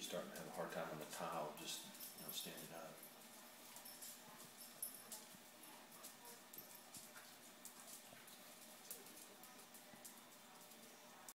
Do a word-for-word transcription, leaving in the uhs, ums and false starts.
starting to have a hard time on the tile, just, you know, standing up.